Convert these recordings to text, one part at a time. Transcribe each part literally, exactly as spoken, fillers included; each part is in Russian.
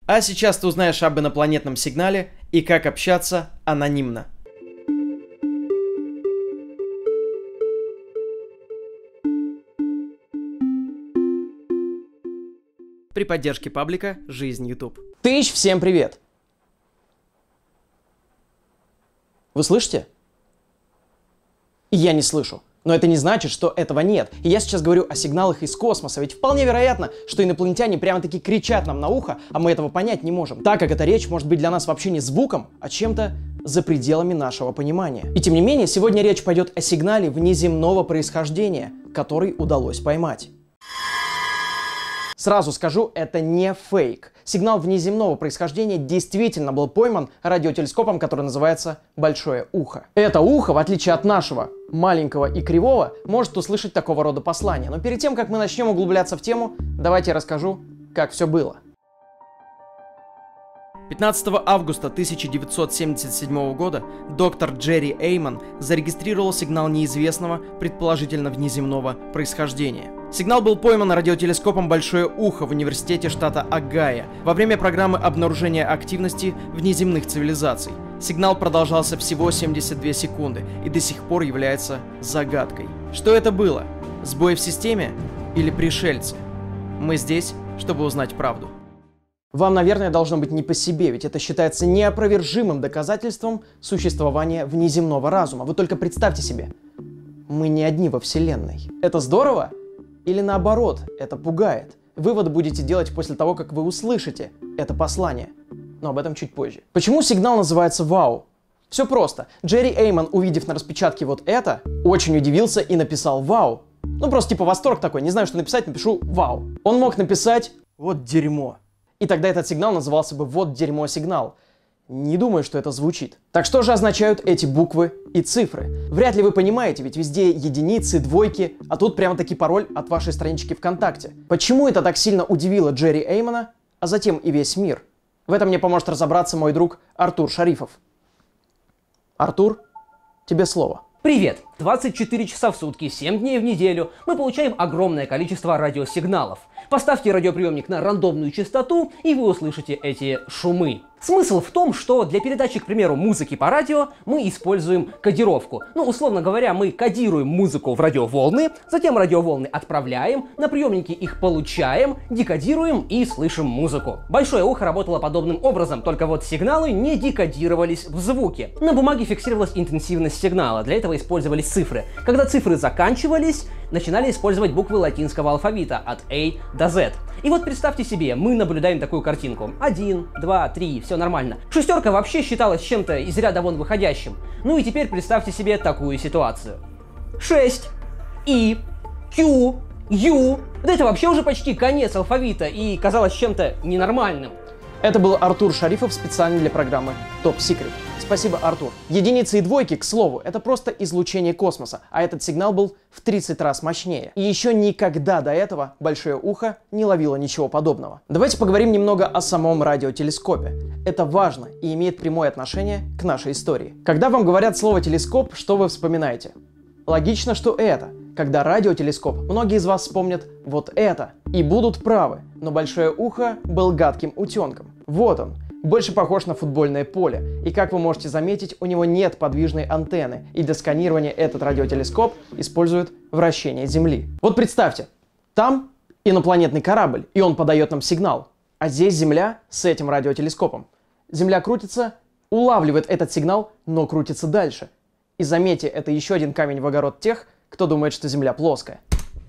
А сейчас ты узнаешь об инопланетном сигнале и как общаться анонимно. При поддержке паблика «Жизнь YouTube». Тыщ, всем привет! Вы слышите? Я не слышу. Но это не значит, что этого нет. И я сейчас говорю о сигналах из космоса, ведь вполне вероятно, что инопланетяне прямо-таки кричат нам на ухо, а мы этого понять не можем, так как эта речь может быть для нас вообще не звуком, а чем-то за пределами нашего понимания. И тем не менее, сегодня речь пойдет о сигнале внеземного происхождения, который удалось поймать. Сразу скажу, это не фейк. Сигнал внеземного происхождения действительно был пойман радиотелескопом, который называется «Большое ухо». Это ухо, в отличие от нашего, маленького и кривого, может услышать такого рода послания. Но перед тем, как мы начнем углубляться в тему, давайте я расскажу, как все было. пятнадцатого августа тысяча девятьсот семьдесят седьмого года доктор Джерри Эйман зарегистрировал сигнал неизвестного, предположительно внеземного происхождения. Сигнал был пойман радиотелескопом «Большое ухо» в университете штата Огайо во время программы обнаружения активности внеземных цивилизаций. Сигнал продолжался всего семьдесят две секунды и до сих пор является загадкой. Что это было? Сбой в системе или пришельцы? Мы здесь, чтобы узнать правду. Вам, наверное, должно быть не по себе, ведь это считается неопровержимым доказательством существования внеземного разума. Вы только представьте себе, мы не одни во Вселенной. Это здорово? Или наоборот, это пугает? Вывод будете делать после того, как вы услышите это послание. Но об этом чуть позже. Почему сигнал называется «Вау»? Все просто. Джерри Эйман, увидев на распечатке вот это, очень удивился и написал «Вау». Ну просто типа восторг такой, не знаю, что написать, напишу «Вау». Он мог написать «Вот дерьмо». И тогда этот сигнал назывался бы «Вот дерьмо сигнал». Не думаю, что это звучит. Так что же означают эти буквы и цифры? Вряд ли вы понимаете, ведь везде единицы, двойки, а тут прямо-таки пароль от вашей странички ВКонтакте. Почему это так сильно удивило Джерри Эймана, а затем и весь мир? В этом мне поможет разобраться мой друг Артур Шарифов. Артур, тебе слово. Привет! двадцать четыре часа в сутки, семь дней в неделю мы получаем огромное количество радиосигналов. Поставьте радиоприемник на рандомную частоту, и вы услышите эти шумы. Смысл в том, что для передачи, к примеру, музыки по радио мы используем кодировку. Ну, условно говоря, мы кодируем музыку в радиоволны, затем радиоволны отправляем, на приемнике их получаем, декодируем и слышим музыку. Большое ухо работало подобным образом, только вот сигналы не декодировались в звуке. На бумаге фиксировалась интенсивность сигнала, для этого использовались цифры. Когда цифры заканчивались, начинали использовать буквы латинского алфавита от A до Z. И вот представьте себе, мы наблюдаем такую картинку. один, два, три, все нормально. Шестерка вообще считалась чем-то из ряда вон выходящим. Ну и теперь представьте себе такую ситуацию. шесть, И, Q, U. Да это вообще уже почти конец алфавита и казалось чем-то ненормальным. Это был Артур Шарифов специально для программы Top Secret. Спасибо, Артур. Единицы и двойки, к слову, это просто излучение космоса, а этот сигнал был в тридцать раз мощнее. И еще никогда до этого большое ухо не ловило ничего подобного. Давайте поговорим немного о самом радиотелескопе. Это важно и имеет прямое отношение к нашей истории. Когда вам говорят слово «телескоп», что вы вспоминаете? Логично, что это. Когда радиотелескоп, многие из вас вспомнят вот это. И будут правы, но большое ухо был гадким утенком. Вот он. Больше похож на футбольное поле. И как вы можете заметить, у него нет подвижной антенны. И для сканирования этот радиотелескоп использует вращение Земли. Вот представьте, там инопланетный корабль, и он подает нам сигнал. А здесь Земля с этим радиотелескопом. Земля крутится, улавливает этот сигнал, но крутится дальше. И заметьте, это еще один камень в огород тех, кто думает, что Земля плоская.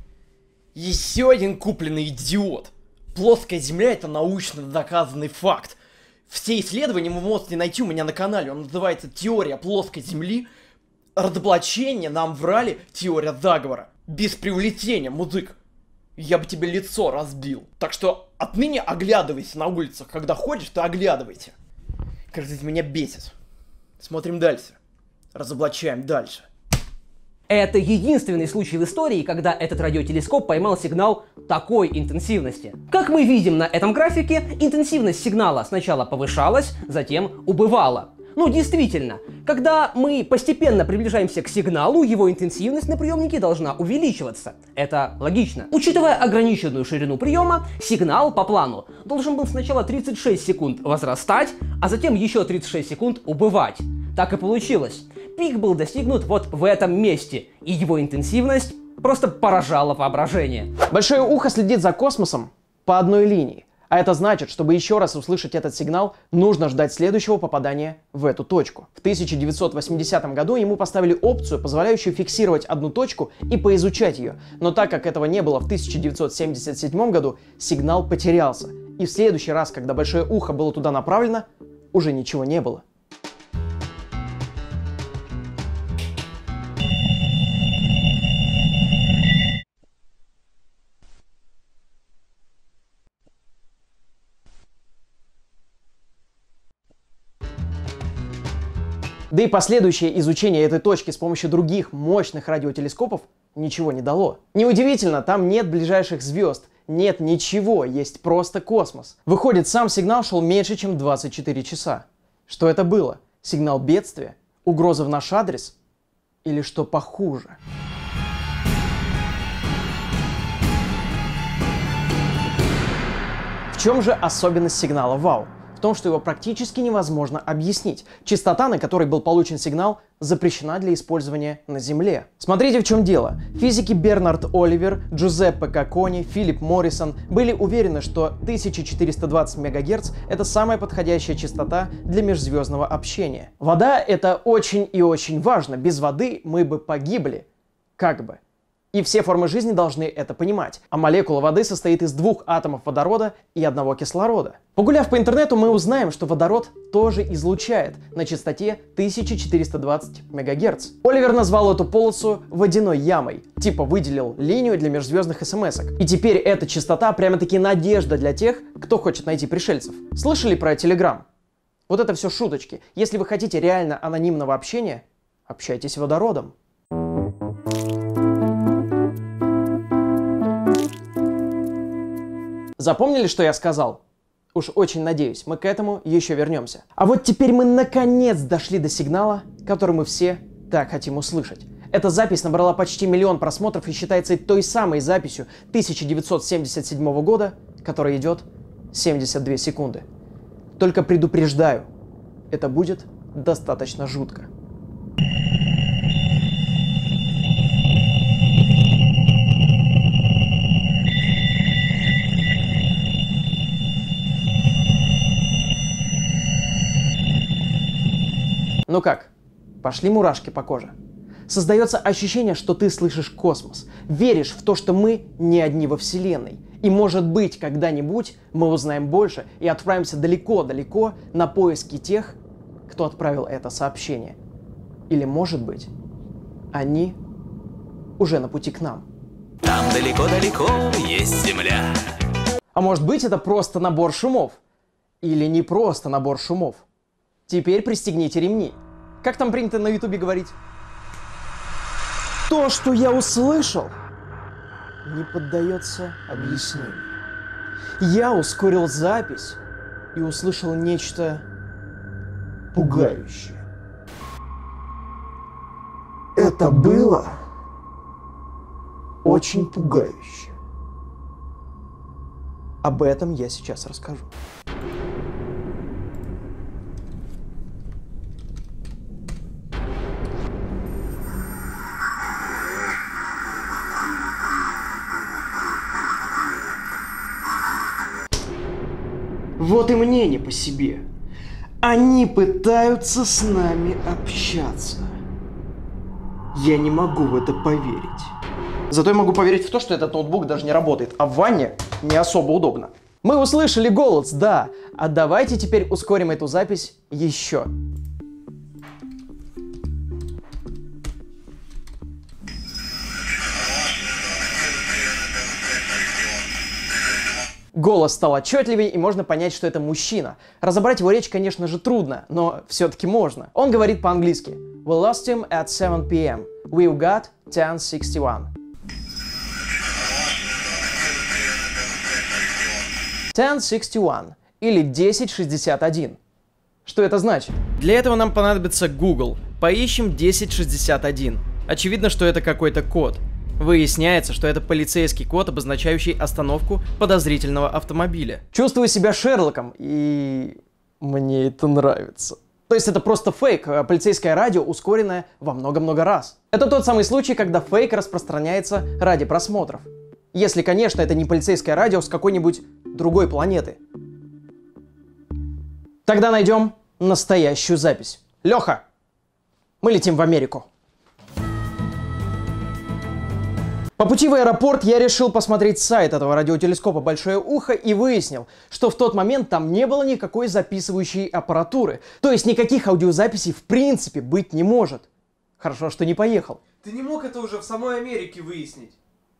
Еще один купленный идиот. Плоская Земля — это научно доказанный факт. Все исследования вы можете найти у меня на канале. Он называется «Теория плоской Земли». Разоблачение нам врали, теория заговора. Без преувеличения, музык. Я бы тебе лицо разбил. Так что отныне оглядывайся на улицах. Когда ходишь, ты оглядывайся. Кажется, это меня бесит. Смотрим дальше. Разоблачаем дальше. Это единственный случай в истории, когда этот радиотелескоп поймал сигнал такой интенсивности. Как мы видим на этом графике, интенсивность сигнала сначала повышалась, затем убывала. Ну действительно, Когда мы постепенно приближаемся к сигналу, его интенсивность на приемнике должна увеличиваться. Это логично. Учитывая ограниченную ширину приема, сигнал по плану должен был сначала тридцать шесть секунд возрастать, а затем еще тридцать шесть секунд убывать. Так и получилось. Пик был достигнут вот в этом месте, и его интенсивность просто поражала воображение. Большое ухо следит за космосом по одной линии. А это значит, чтобы еще раз услышать этот сигнал, нужно ждать следующего попадания в эту точку. В тысяча девятьсот восьмидесятом году ему поставили опцию, позволяющую фиксировать одну точку и поизучать ее. Но так как этого не было в тысяча девятьсот семьдесят седьмом году, сигнал потерялся. И в следующий раз, когда большое ухо было туда направлено, уже ничего не было. Да и последующее изучение этой точки с помощью других мощных радиотелескопов ничего не дало. Неудивительно, там нет ближайших звезд, нет ничего, есть просто космос. Выходит, сам сигнал шел меньше, чем двадцать четыре часа. Что это было? Сигнал бедствия? Угроза в наш адрес? Или что похуже? В чем же особенность сигнала ВАУ? В том, что его практически невозможно объяснить. Частота, на которой был получен сигнал, запрещена для использования на Земле. Смотрите, в чем дело. Физики Бернард Оливер, Джузеппе Кокони, Филипп Моррисон были уверены, что тысяча четыреста двадцать мегагерц — это самая подходящая частота для межзвездного общения. Вода — это очень и очень важно. Без воды мы бы погибли. Как бы. И все формы жизни должны это понимать. А молекула воды состоит из двух атомов водорода и одного кислорода. Погуляв по интернету, мы узнаем, что водород тоже излучает на частоте тысяча четыреста двадцать мегагерц. Оливер назвал эту полосу водяной ямой. Типа выделил линию для межзвездных смс-ок. И теперь эта частота прямо-таки надежда для тех, кто хочет найти пришельцев. Слышали про Telegram? Вот это все шуточки. Если вы хотите реально анонимного общения, общайтесь водородом. Запомнили, что я сказал? Уж очень надеюсь, мы к этому еще вернемся. А вот теперь мы наконец дошли до сигнала, который мы все так хотим услышать. Эта запись набрала почти миллион просмотров и считается той самой записью тысяча девятьсот семьдесят седьмого года, которая идет семьдесят две секунды. Только предупреждаю, это будет достаточно жутко. Ну как, пошли мурашки по коже? Создается ощущение, что ты слышишь космос, веришь в то, что мы не одни во Вселенной. И может быть, когда-нибудь мы узнаем больше и отправимся далеко-далеко на поиски тех, кто отправил это сообщение. Или может быть, они уже на пути к нам. Там далеко-далеко есть Земля. А может быть, это просто набор шумов? Или не просто набор шумов? Теперь пристегните ремни. Как там принято на ютубе говорить? То, что я услышал, не поддается объяснению. Я ускорил запись и услышал нечто пугающее. Это было очень пугающе. Об этом я сейчас расскажу. Вот и мне не по себе. Они пытаются с нами общаться. Я не могу в это поверить. Зато я могу поверить в то, что этот ноутбук даже не работает, а в ванне не особо удобно. Мы услышали голос, да. А давайте теперь ускорим эту запись еще. Голос стал отчетливее, и можно понять, что это мужчина. Разобрать его речь, конечно же, трудно, но все-таки можно. Он говорит по-английски. We lost him at seven p m We've got ten sixty-one. ten sixty-one или десять шестьдесят один. Что это значит? Для этого нам понадобится Google. Поищем десять шестьдесят один. Очевидно, что это какой-то код. Выясняется, что это полицейский код, обозначающий остановку подозрительного автомобиля. Чувствую себя Шерлоком, и мне это нравится. То есть это просто фейк, полицейское радио, ускоренное во много-много раз. Это тот самый случай, когда фейк распространяется ради просмотров. Если, конечно, это не полицейское радио с какой-нибудь другой планеты. Тогда найдем настоящую запись. Леха, мы летим в Америку. По пути в аэропорт я решил посмотреть сайт этого радиотелескопа «Большое ухо» и выяснил, что в тот момент там не было никакой записывающей аппаратуры. То есть никаких аудиозаписей в принципе быть не может. Хорошо, что не поехал. Ты не мог это уже в самой Америке выяснить?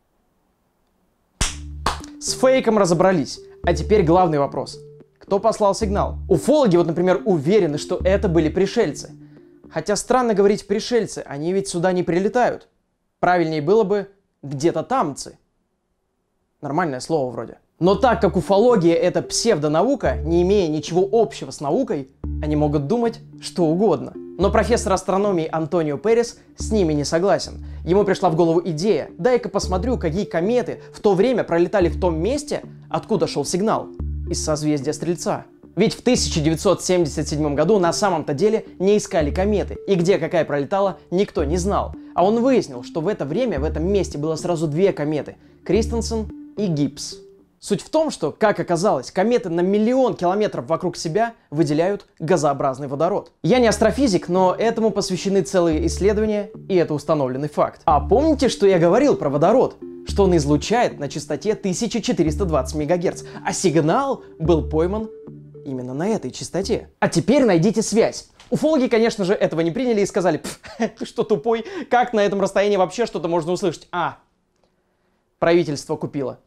С фейком разобрались. А теперь главный вопрос. Кто послал сигнал? Уфологи, вот, например, уверены, что это были пришельцы. Хотя странно говорить «пришельцы», они ведь сюда не прилетают. Правильнее было бы «где-то тамцы». Нормальное слово вроде. Но так как уфология — это псевдонаука, не имея ничего общего с наукой, они могут думать что угодно. Но профессор астрономии Антонио Перес с ними не согласен. Ему пришла в голову идея: дай-ка посмотрю, какие кометы в то время пролетали в том месте, откуда шел сигнал. Из созвездия Стрельца. Ведь в тысяча девятьсот семьдесят седьмом году на самом-то деле не искали кометы, и где какая пролетала, никто не знал. А он выяснил, что в это время в этом месте было сразу две кометы – Кристенсен и Гиббс. Суть в том, что, как оказалось, кометы на миллион километров вокруг себя выделяют газообразный водород. Я не астрофизик, но этому посвящены целые исследования, и это установленный факт. А помните, что я говорил про водород? Что он излучает на частоте тысяча четыреста двадцать мегагерц, а сигнал был пойман именно на этой частоте. А теперь найдите связь. Уфологи, конечно же, этого не приняли и сказали: ты что, тупой? Как на этом расстоянии вообще что-то можно услышать? А, правительство купило.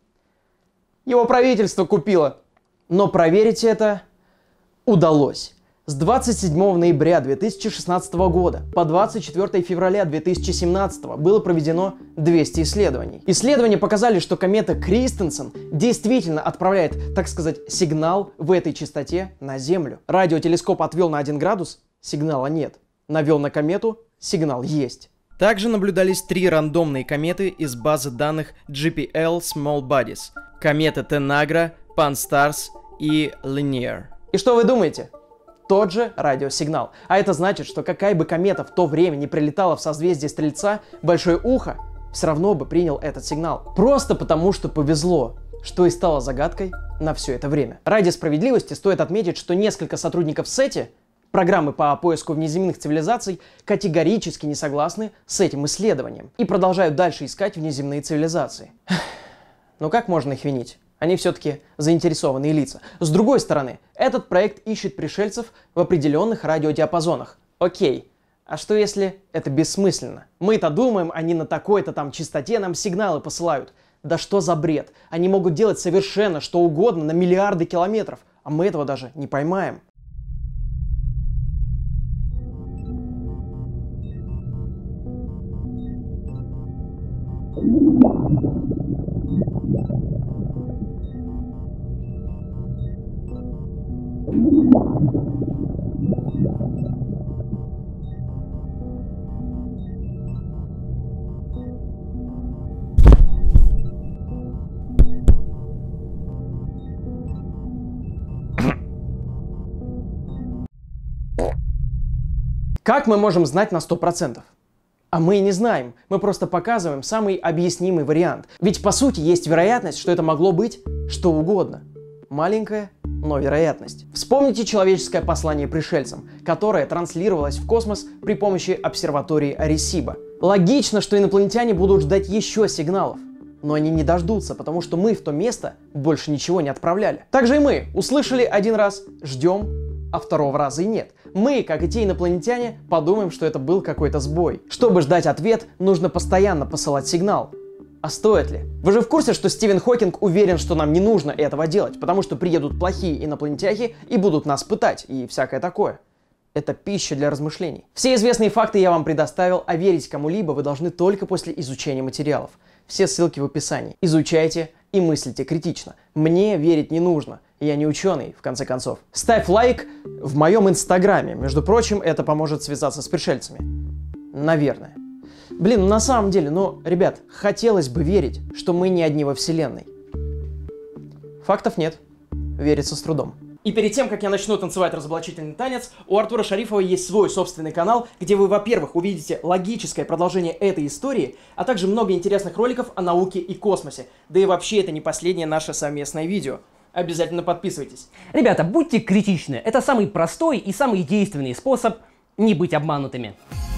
Его правительство купило. Но проверить это удалось. С двадцать седьмого ноября две тысячи шестнадцатого года по двадцать четвёртое февраля две тысячи семнадцатого было проведено двести исследований. Исследования показали, что комета Кристенсен действительно отправляет, так сказать, сигнал в этой частоте на Землю. Радиотелескоп отвел на один градус, сигнала нет. Навел на комету, сигнал есть. Также наблюдались три рандомные кометы из базы данных джи пи эл Small Bodies. Кометы Tenagра, Pan-STARRS и Linear. И что вы думаете? Тот же радиосигнал. А это значит, что какая бы комета в то время не прилетала в созвездие Стрельца, Большое ухо все равно бы принял этот сигнал. Просто потому, что повезло, что и стало загадкой на все это время. Ради справедливости стоит отметить, что несколько сотрудников сети, программы по поиску внеземных цивилизаций, категорически не согласны с этим исследованием и продолжают дальше искать внеземные цивилизации. Но как можно их винить? Они все-таки заинтересованные лица. С другой стороны, этот проект ищет пришельцев в определенных радиодиапазонах. Окей, а что если это бессмысленно? Мы-то думаем, они на такой-то там частоте нам сигналы посылают. Да что за бред? Они могут делать совершенно что угодно на миллиарды километров, а мы этого даже не поймаем. Как мы можем знать на сто процентов? А мы и не знаем, мы просто показываем самый объяснимый вариант. Ведь по сути есть вероятность, что это могло быть что угодно. Маленькая, но вероятность. Вспомните человеческое послание пришельцам, которое транслировалось в космос при помощи обсерватории Аресиба. Логично, что инопланетяне будут ждать еще сигналов. Но они не дождутся, потому что мы в то место больше ничего не отправляли. Также и мы услышали один раз, ждем, а второго раза и нет. Мы, как и те инопланетяне, подумаем, что это был какой-то сбой. Чтобы ждать ответ, нужно постоянно посылать сигнал. А стоит ли? Вы же в курсе, что Стивен Хокинг уверен, что нам не нужно этого делать, потому что приедут плохие инопланетяхи и будут нас пытать, и всякое такое. Это пища для размышлений. Все известные факты я вам предоставил, а верить кому-либо вы должны только после изучения материалов. Все ссылки в описании. Изучайте и мыслите критично. Мне верить не нужно. Я не ученый, в конце концов. Ставь лайк в моем инстаграме. Между прочим, это поможет связаться с пришельцами. Наверное. Блин, ну на самом деле, ну, ребят, хотелось бы верить, что мы не одни во Вселенной. Фактов нет. Верится с трудом. И перед тем, как я начну танцевать разоблачительный танец, у Артура Шарифова есть свой собственный канал, где вы, во-первых, увидите логическое продолжение этой истории, а также много интересных роликов о науке и космосе. Да и вообще это не последнее наше совместное видео. Обязательно подписывайтесь. Ребята, будьте критичны. Это самый простой и самый действенный способ не быть обманутыми.